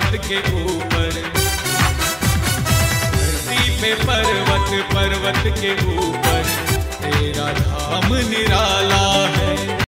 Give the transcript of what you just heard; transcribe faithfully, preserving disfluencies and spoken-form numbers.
पर्वत के ऊपर, धरती पे पर्वत पर्वत के ऊपर, तेरा धाम निराला